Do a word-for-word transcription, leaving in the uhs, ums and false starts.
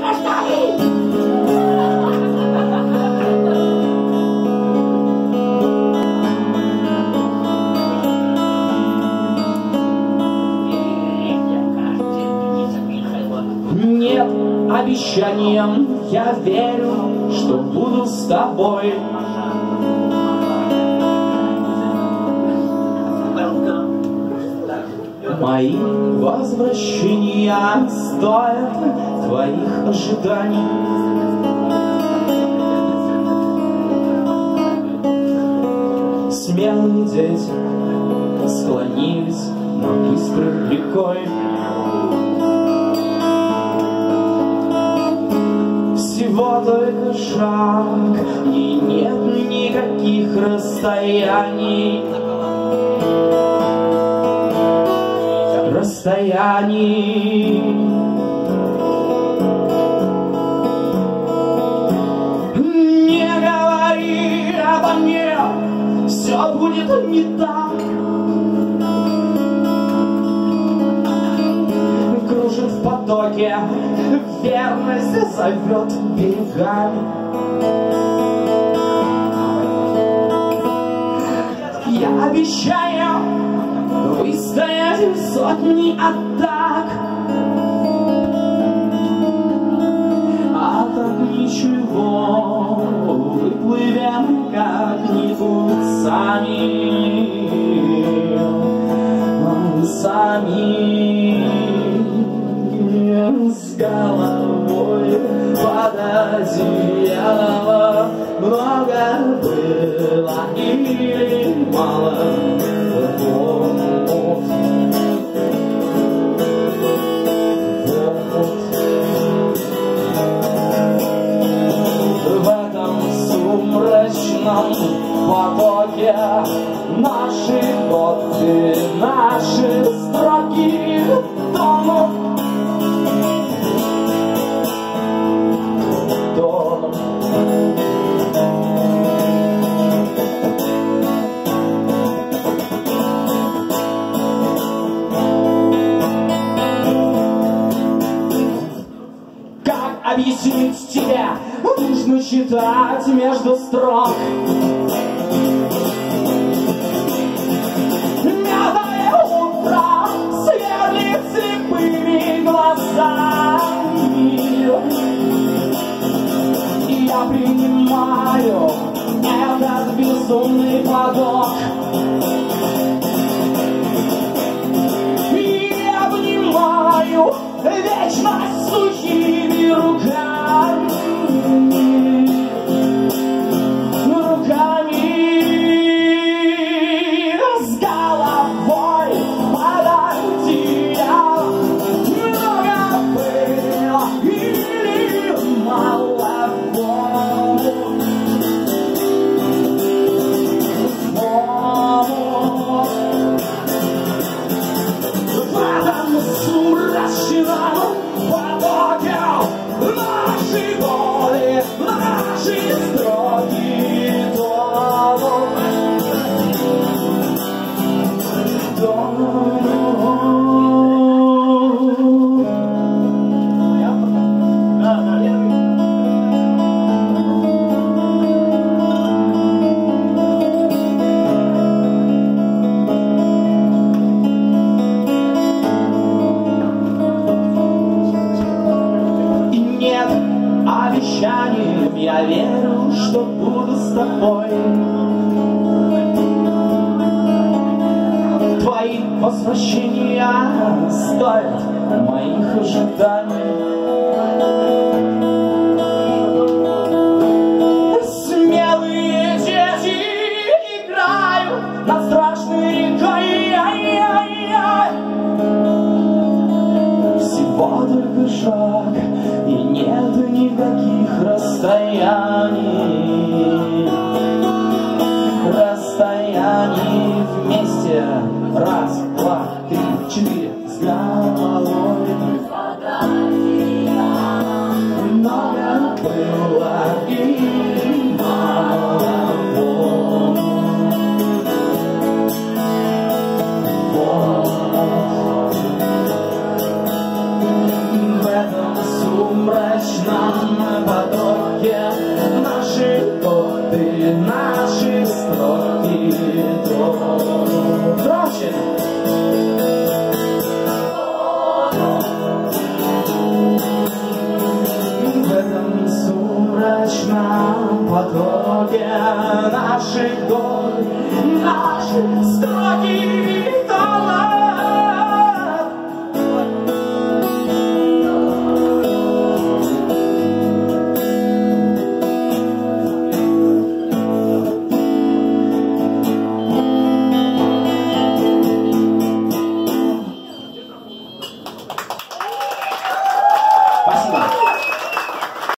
Нет обещаниям, я верю, что буду с тобой. Мои возвращения стоят твоих ожиданий. Смелые дети склонились над быстрой рекой. Всего только шаг, и нет никаких расстояний. Расстояний. Не говори обо мне, все будет не так. Кружит в потоке, верность зовет берегами. Я обещаю выстоять сотни атак, а так ничего, выплывем как-нибудь сами, сами с головой под одеяло. Много было или мало? В этом сумрачном потоке наши годы, наши строки тонут, тонут. Объяснить тебе нужно читать между строк. Мятое утро сверлит слепыми глазами. И я принимаю этот безумный поток. И обнимаю вечность сухими руками, руками с головой под одеялом. Много было или мало воду. В этом сумрачном потоке наши боли, наши строки тонут, тонут. Обещанием я верю, что буду с тобой. Твои возвращения стоят моих ожиданий. Смелые дети играют над страшной рекой. Всего только шаг, и нет никаких расстояний. Расстояний вместе. Раз, два, три, четыре. С головой много было и мало воду. В этом сумме сумрачном потоке наши годы, наши строки. Громче! В этом сумрачном потоке наши годы, наши строки.